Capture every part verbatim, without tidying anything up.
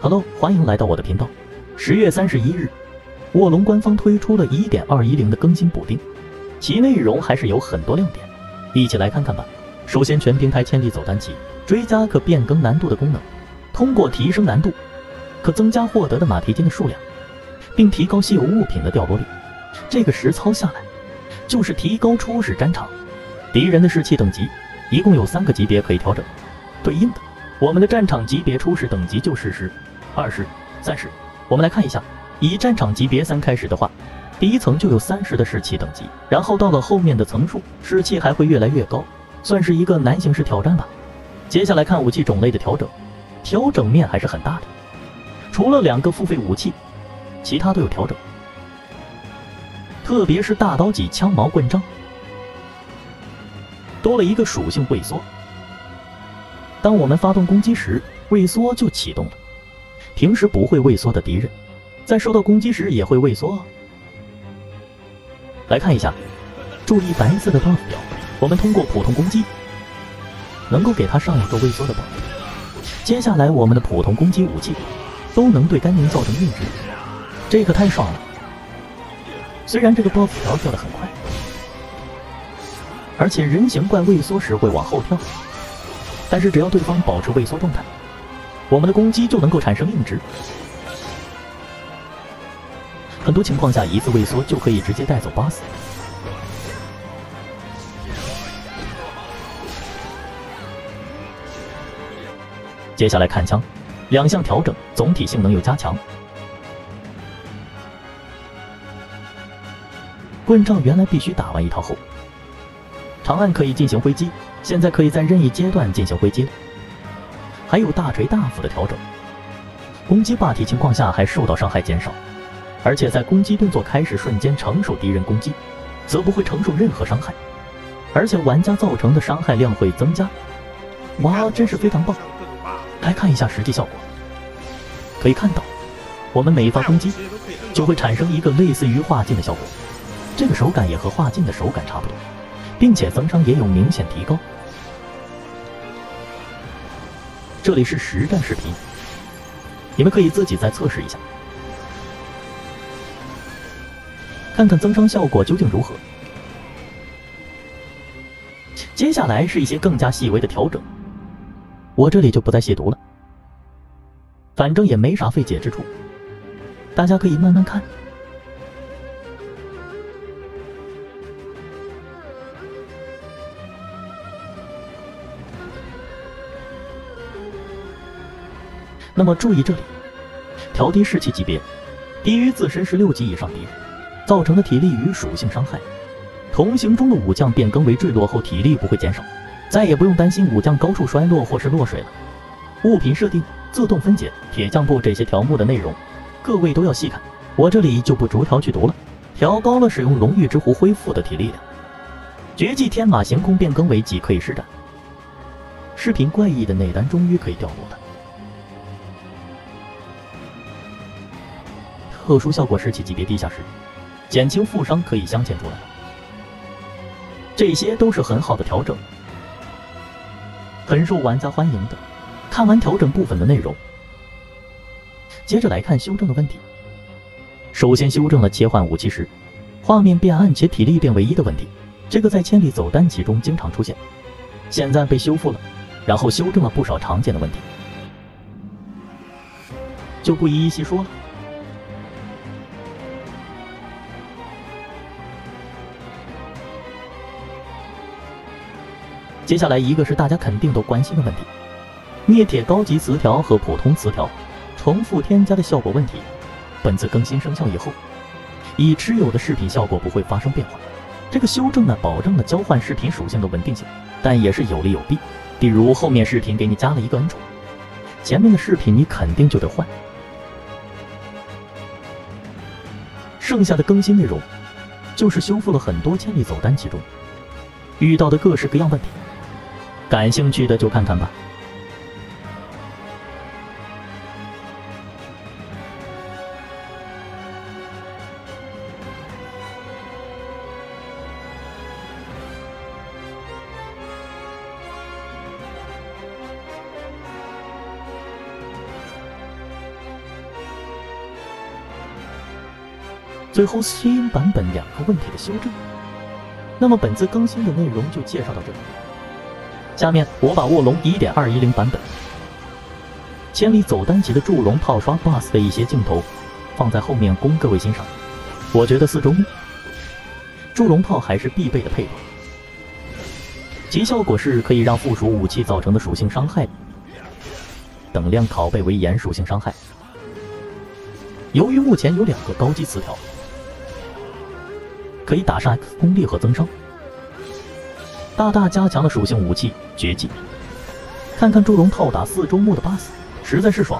Hello， 欢迎来到我的频道。十月三十一日，卧龙官方推出了 一点二一零 的更新补丁，其内容还是有很多亮点，一起来看看吧。首先，全平台千里走单骑追加可变更难度的功能，通过提升难度，可增加获得的马蹄金的数量，并提高稀有物品的掉落率。这个实操下来，就是提高初始战场敌人的士气等级，一共有三个级别可以调整，对应的，我们的战场级别初始等级就是十、二十、三十。我们来看一下，以战场级别三开始的话，第一层就有三十的士气等级，然后到了后面的层数，士气还会越来越高，算是一个难形式挑战吧。接下来看武器种类的调整，调整面还是很大的，除了两个付费武器，其他都有调整，特别是大刀戟、枪矛棍杖，多了一个属性畏缩。当我们发动攻击时，畏缩就启动了。平时不会畏缩的敌人，在受到攻击时也会畏缩。来看一下，注意白色的 buff 表，我们通过普通攻击能够给它上一个畏缩的 buff。接下来我们的普通攻击武器都能对甘宁造成硬直，这可太爽了。虽然这个 buff 条掉得很快，而且人形怪畏缩时会往后跳，但是只要对方保持畏缩状态，我们的攻击就能够产生硬直。很多情况下，一次畏缩就可以直接带走 boss。接下来看枪，两项调整，总体性能有加强。棍杖原来必须打完一套后，长按可以进行挥击，现在可以在任意阶段进行挥击了。还有大锤大斧的调整，攻击霸体情况下还受到伤害减少，而且在攻击动作开始瞬间承受敌人攻击，则不会承受任何伤害，而且玩家造成的伤害量会增加。哇，真是非常棒！来看一下实际效果，可以看到，我们每发攻击就会产生一个类似于化劲的效果，这个手感也和化劲的手感差不多，并且增伤也有明显提高。这里是实战视频，你们可以自己再测试一下，看看增伤效果究竟如何。接下来是一些更加细微的调整，我这里就不再细读了，反正也没啥费解之处，大家可以慢慢看。那么注意这里，调低士气级别，低于自身十六级以上敌人造成的体力与属性伤害。同行中的武将变更为坠落后体力不会减少，再也不用担心武将高处摔落或是落水了。物品设定、自动分解、铁匠部这些条目的内容，各位都要细看，我这里就不逐条去读了。调高了使用龙玉之壶恢复的体力量，绝技天马行空变更为即可以施展。视频怪异的内丹终于可以掉落了。特殊效果士气级别低下时，减轻负伤可以镶嵌出来，这些都是很好的调整，很受玩家欢迎的。看完调整部分的内容，接着来看修正的问题。首先修正了切换武器时画面变暗且体力变为一的问题，这个在千里走单骑中经常出现，现在被修复了，然后修正了不少常见的问题，就不一一细说了。接下来一个是大家肯定都关心的问题，灭铁高级词条和普通词条重复添加的效果问题。本次更新生效以后，已持有的饰品效果不会发生变化。这个修正呢，保证了交换饰品属性的稳定性，但也是有利有弊。比如后面饰品给你加了一个恩宠，前面的饰品你肯定就得换。剩下的更新内容就是修复了很多千里走单骑中遇到的各式各样问题，感兴趣的就看看吧。 最后新版本两个问题的修正。那么本次更新的内容就介绍到这里，下面我把卧龙 一点二一零 版本千里走单骑的祝融炮刷 boss 的一些镜头放在后面供各位欣赏。我觉得四周目祝融炮还是必备的配合，其效果是可以让附属武器造成的属性伤害等量拷贝为炎属性伤害。由于目前有两个高级词条，可以打上 X 攻力和增伤，大大加强了属性武器绝技。看看祝融炮打四周目的 boss， 实在是爽。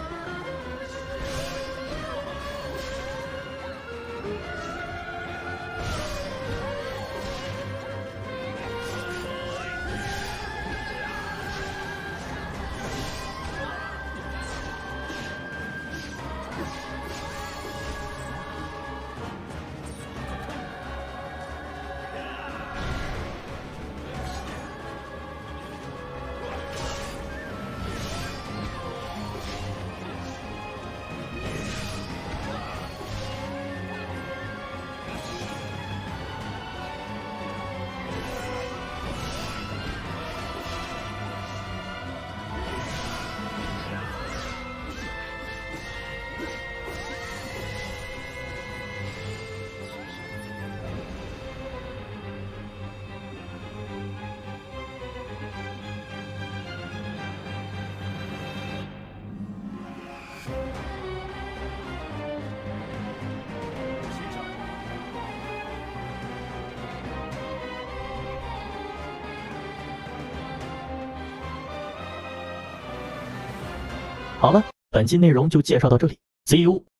好了，本期内容就介绍到这里 ，See you。